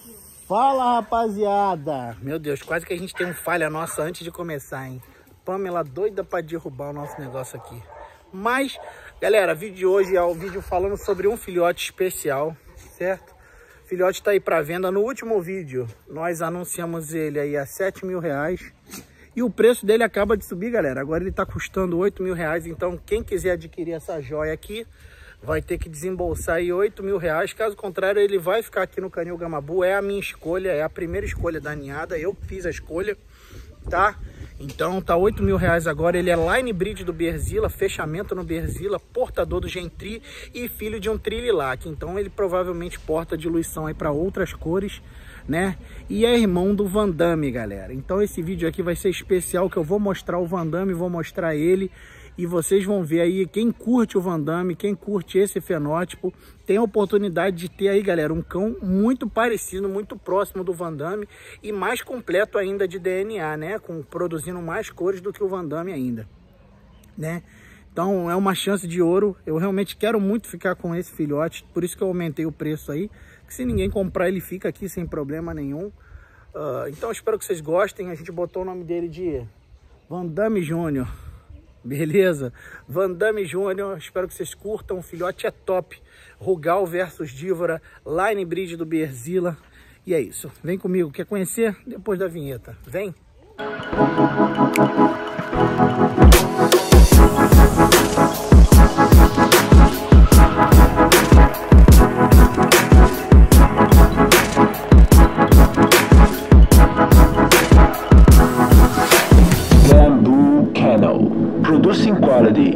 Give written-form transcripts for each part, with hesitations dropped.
Fala, rapaziada. Meu Deus, quase que a gente tem um falha nossa antes de começar, hein? Pamela doida pra derrubar o nosso negócio aqui. Mas, galera, o vídeo de hoje é um vídeo falando sobre um filhote especial, certo? O filhote tá aí pra venda. No último vídeo, nós anunciamos ele aí a R$7.000. E o preço dele acaba de subir, galera. Agora ele tá custando R$8.000. Então, quem quiser adquirir essa joia aqui, vai ter que desembolsar aí R$8.000. Caso contrário, ele vai ficar aqui no Canil Gamabu. É a minha escolha, é a primeira escolha da ninhada. Eu fiz a escolha, tá? Então tá R$8.000 agora. Ele é line breed do Berzilla, fechamento no Berzilla, portador do Gentry e filho de um Trililac. Então ele provavelmente porta diluição aí para outras cores, né? E é irmão do Van Damme, galera. Então esse vídeo aqui vai ser especial, que eu vou mostrar o Van Damme, vou mostrar ele. E vocês vão ver aí, quem curte o Van Damme, quem curte esse fenótipo, tem a oportunidade de ter aí, galera, um cão muito parecido, muito próximo do Van Damme e mais completo ainda de DNA, né? Produzindo mais cores do que o Van Damme ainda, né? Então é uma chance de ouro. Eu realmente quero muito ficar com esse filhote, por isso que eu aumentei o preço aí, que se ninguém comprar ele fica aqui sem problema nenhum. Então eu espero que vocês gostem. A gente botou o nome dele de Van Damme Júnior. Beleza? Van Damme Júnior, espero que vocês curtam. O filhote é top. Rugal versus Dívora, line breed do Berzilla. E é isso. Vem comigo. Quer conhecer? Depois da vinheta. Vem! Producing quality.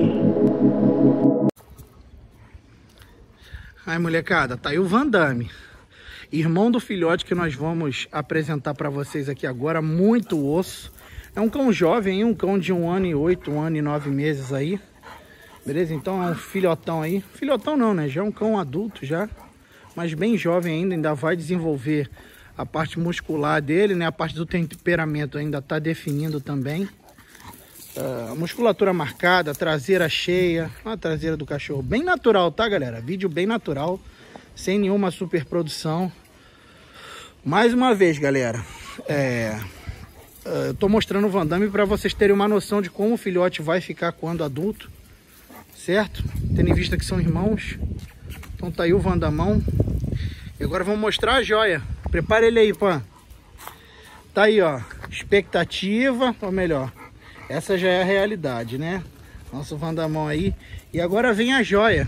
Aí, molecada, tá aí o Van Damme, irmão do filhote que nós vamos apresentar para vocês aqui agora. Muito osso. É um cão jovem, um cão de 1 ano e 8, 1 ano e 9 meses aí. Beleza? Então é um filhotão aí. Filhotão não, né? Já é um cão adulto já, mas bem jovem ainda vai desenvolver a parte muscular dele, né? A parte do temperamento ainda tá definindo também. Musculatura marcada, traseira cheia, a traseira do cachorro bem natural, tá, galera? Vídeo bem natural, sem nenhuma superprodução. Mais uma vez, galera, eu tô mostrando o Van Damme para vocês terem uma noção de como o filhote vai ficar quando adulto, certo? Tendo em vista que são irmãos. Então tá aí o Van Damão. E agora vamos mostrar a joia. Prepara ele aí, Pan. Tá aí, ó, expectativa, ou melhor, essa já é a realidade, né? Nosso Van Damão aí. E agora vem a joia.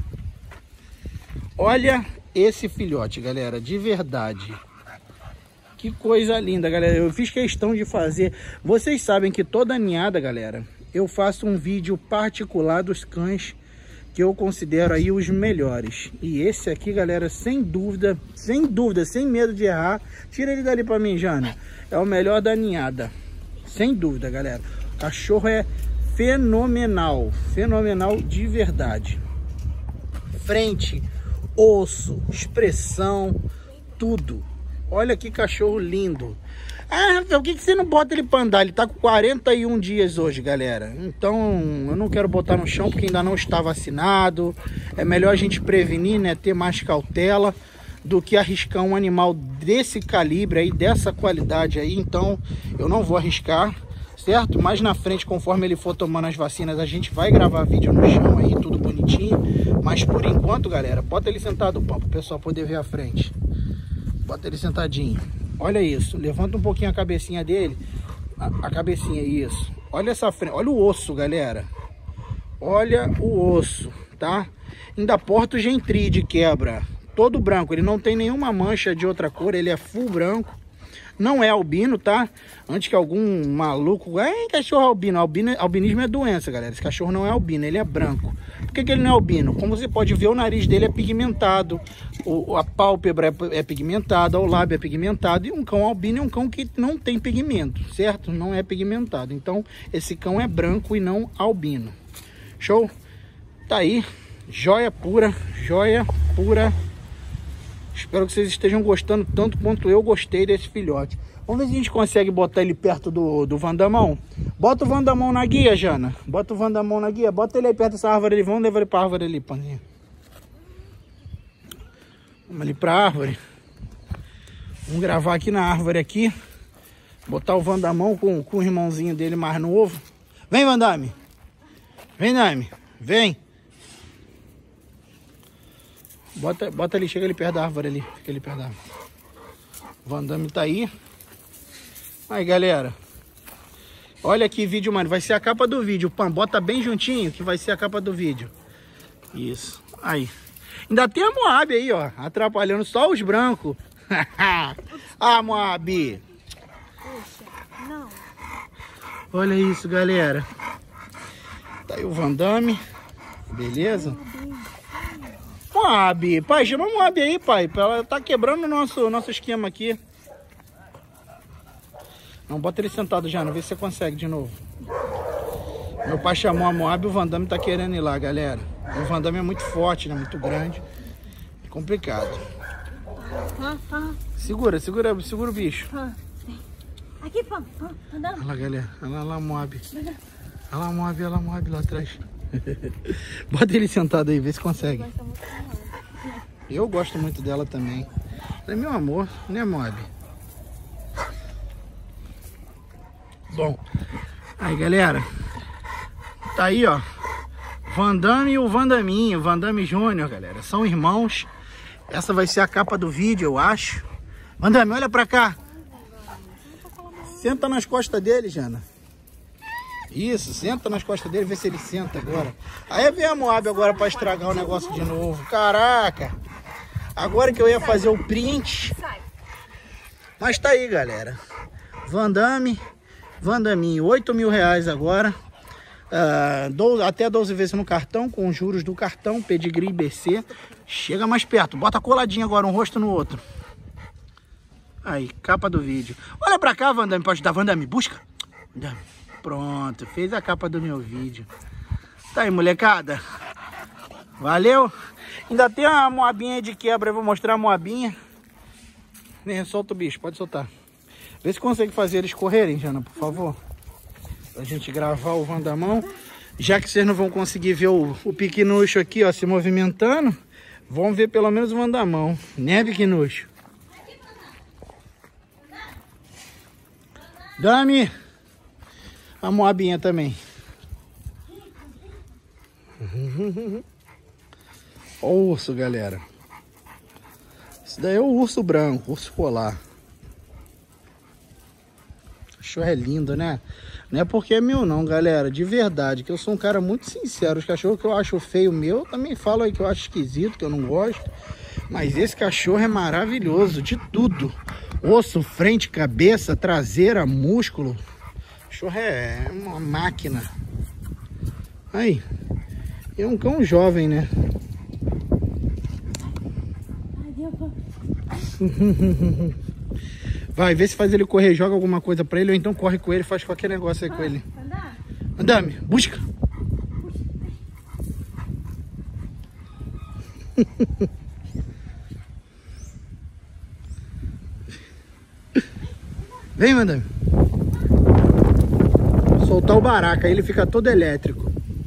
Olha esse filhote, galera, de verdade. Que coisa linda, galera. Eu fiz questão de fazer. Vocês sabem que toda ninhada, galera, eu faço um vídeo particular dos cães que eu considero aí os melhores. E esse aqui, galera, sem dúvida, sem medo de errar. Tira ele dali pra mim, Jana. É o melhor da ninhada. Sem dúvida, galera. O cachorro é fenomenal, fenomenal de verdade. Frente, osso, expressão, tudo. Olha que cachorro lindo. Ah, Rafael, por que você não bota ele para andar? Ele tá com 41 dias hoje, galera. Então, eu não quero botar no chão porque ainda não está vacinado. É melhor a gente prevenir, né? Ter mais cautela do que arriscar um animal desse calibre aí, dessa qualidade aí. Então, eu não vou arriscar, certo? Mais na frente, conforme ele for tomando as vacinas, a gente vai gravar vídeo no chão aí, tudo bonitinho. Mas por enquanto, galera, bota ele sentado, para o pessoal poder ver a frente. Bota ele sentadinho. Olha isso. Levanta um pouquinho a cabecinha dele. A cabecinha, isso. Olha essa frente. Olha o osso, galera. Olha o osso, tá? Ainda porta o Gentry de quebra. Todo branco. Ele não tem nenhuma mancha de outra cor. Ele é full branco. Não é albino, tá? Antes que algum maluco... cachorro albino. Albinismo é doença, galera. Esse cachorro não é albino, ele é branco. Por que ele não é albino? Como você pode ver, o nariz dele é pigmentado. A pálpebra é pigmentada, o lábio é pigmentado. E um cão albino é um cão que não tem pigmento, certo? Não é pigmentado. Então, esse cão é branco e não albino. Show? Tá aí. Joia pura, joia pura. Espero que vocês estejam gostando tanto quanto eu gostei desse filhote. Vamos ver se a gente consegue botar ele perto do Van Damão. Bota o Van Damão na guia, Jana. Bota o Van Damão na guia. Bota ele aí perto dessa árvore ali. Vamos levar ele para a árvore ali, paninha. Vamos ali para a árvore. Vamos gravar aqui na árvore aqui. Botar o Vandamão com o irmãozinho dele mais novo. Vem, Vandame. Vem, Dame. Vem. Bota ali, chega ali perto da árvore ali. Fica ali perto da árvore. O Vandame tá aí. Aí, galera. Olha que vídeo, mano. Vai ser a capa do vídeo. Pam, bota bem juntinho que vai ser a capa do vídeo. Isso. Aí. Ainda tem a Moab aí, ó. Atrapalhando só os brancos. Ah, Moab. Não. Olha isso, galera. Tá aí o Vandame. Beleza? Moab. Pai, chama a Moab aí, pai. Ela tá quebrando o nosso esquema aqui. Não, bota ele sentado já, não. Vê se você consegue de novo. Meu pai chamou a Moab e o Vandame tá querendo ir lá, galera. O Vandame é muito forte, né? Muito grande. É complicado. Segura o bicho. Aqui, pão. Andando. Olha lá, galera. Olha lá a Moab. Olha lá a Moab lá atrás. Bota ele sentado aí, vê se consegue. Eu gosto muito dela também. É meu amor, né, Moab? Bom, aí, galera. Tá aí, ó. Vandame e o Vandaminho, Vandame Júnior, galera. São irmãos. Essa vai ser a capa do vídeo, eu acho. Vandame, olha pra cá. Senta nas costas dele, Jana. Isso, senta nas costas dele, vê se ele senta agora. Aí vem a Moab agora pra estragar o negócio de novo. Caraca! Agora que eu ia fazer o print. Mas tá aí, galera. Vandame, Vandaminho, R$8.000 agora. Até 12 vezes no cartão, com os juros do cartão, pedigree BC. Chega mais perto, bota coladinho agora, um rosto no outro. Aí, capa do vídeo. Olha pra cá, Vandame, pode ajudar. Vandame, busca. Vandame. Pronto, fez a capa do meu vídeo. Tá aí, molecada. Valeu. Ainda tem a Moabinha de quebra, eu vou mostrar a Moabinha. Vem, solta o bicho, pode soltar. Vê se consegue fazer eles correrem, Jana, por favor. Pra gente gravar o Vandamão. Já que vocês não vão conseguir ver o piquinucho aqui, ó, se movimentando, vão ver pelo menos o Vandamão. Né, piquinucho? Dame a Moabinha também. Ó o urso, galera. Esse daí é o urso branco, urso polar. O cachorro é lindo, né? Não é porque é meu não, galera. De verdade, que eu sou um cara muito sincero. Os cachorros que eu acho feio meu, eu também falo aí que eu acho esquisito, que eu não gosto. Mas esse cachorro é maravilhoso, de tudo. Osso, frente, cabeça, traseira, músculo. O cachorro é uma máquina. Aí. É um cão jovem, né? Vai, vê se faz ele correr, joga alguma coisa pra ele, ou então corre com ele, faz qualquer negócio aí com ele. Andame, busca. Vem, Andame. Soltar o baraca, aí ele fica todo elétrico.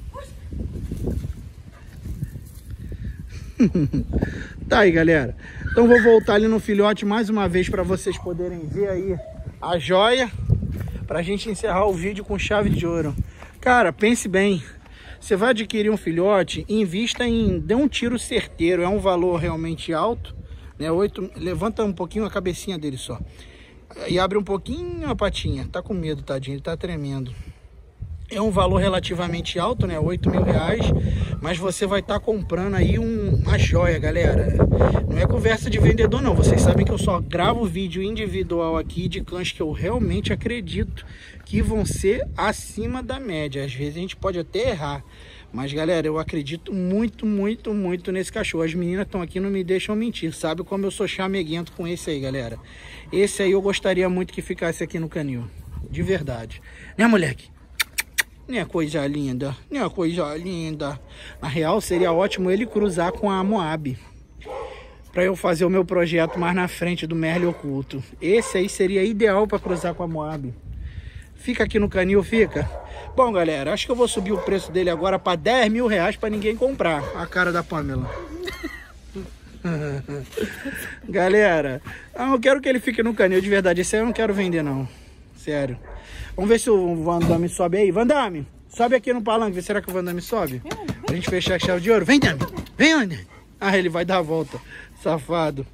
Tá aí, galera. Então vou voltar ali no filhote mais uma vez para vocês poderem ver aí a joia, pra gente encerrar o vídeo com chave de ouro. Cara, pense bem. Você vai adquirir um filhote, invista dê um tiro certeiro. É um valor realmente alto, né? Levanta um pouquinho a cabecinha dele só. E abre um pouquinho a patinha. Tá com medo, tadinho, ele tá tremendo. É um valor relativamente alto, né? R$8.000, mas você vai estar comprando aí uma joia, galera. Não é conversa de vendedor, não. Vocês sabem que eu só gravo vídeo individual aqui de cães que eu realmente acredito que vão ser acima da média. Às vezes a gente pode até errar, mas, galera, eu acredito muito, muito, muito nesse cachorro. As meninas estão aqui, não me deixam mentir. Sabe como eu sou chameguento com esse aí, galera? Esse aí eu gostaria muito que ficasse aqui no canil. De verdade. Né, moleque? Né, coisa linda, né, coisa linda. Na real, seria ótimo ele cruzar com a Moab, para eu fazer o meu projeto mais na frente do Merle Oculto. Esse aí seria ideal para cruzar com a Moab. Fica aqui no canil, fica. Bom, galera, acho que eu vou subir o preço dele agora para R$10.000 para ninguém comprar. A cara da Pamela. Galera, eu quero que ele fique no canil, de verdade. Esse aí eu não quero vender, não. Sério. Vamos ver se o Van Damme sobe aí. Van Damme, sobe aqui no palanque. Será que o Van Damme sobe? Pra gente fechar a chave de ouro. Vem, Damme. Vem, onde? Ah, ele vai dar a volta. Safado.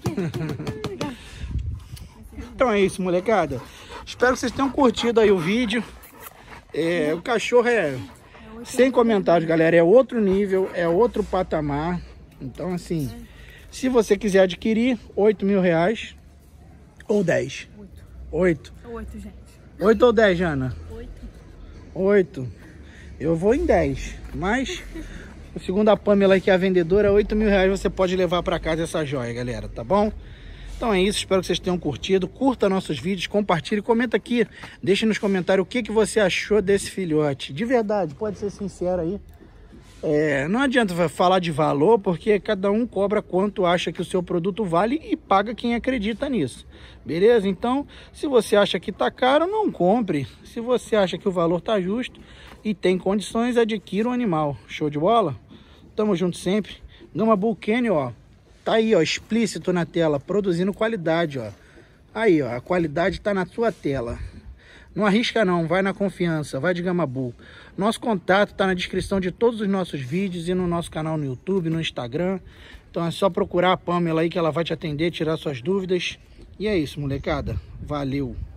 Então é isso, molecada. Espero que vocês tenham curtido aí o vídeo. O cachorro é sem comentários, galera. É outro nível, é outro patamar. Então, assim, se você quiser adquirir, 8 mil reais ou 10? 8. 8, gente. 8 ou 10, Jana? 8. 8. Eu vou em 10. Mas, segundo a Pamela, que é a vendedora, 8 mil reais você pode levar para casa essa joia, galera. Tá bom? Então é isso, espero que vocês tenham curtido. Curta nossos vídeos, compartilhe, comenta aqui. Deixe nos comentários o que você achou desse filhote. De verdade, pode ser sincero aí. Não adianta falar de valor, porque cada um cobra quanto acha que o seu produto vale e paga quem acredita nisso. Beleza? Então, se você acha que tá caro, não compre. Se você acha que o valor tá justo e tem condições, adquira um animal. Show de bola? Tamo junto sempre. Gama Bull Canyon, ó. Tá aí, ó, explícito na tela, produzindo qualidade, ó. Aí, ó, a qualidade tá na sua tela. Não arrisca não, vai na confiança, vai de Gama Bull. Nosso contato tá na descrição de todos os nossos vídeos e no nosso canal no YouTube, no Instagram. Então é só procurar a Pamela aí que ela vai te atender, tirar suas dúvidas. E é isso, molecada. Valeu!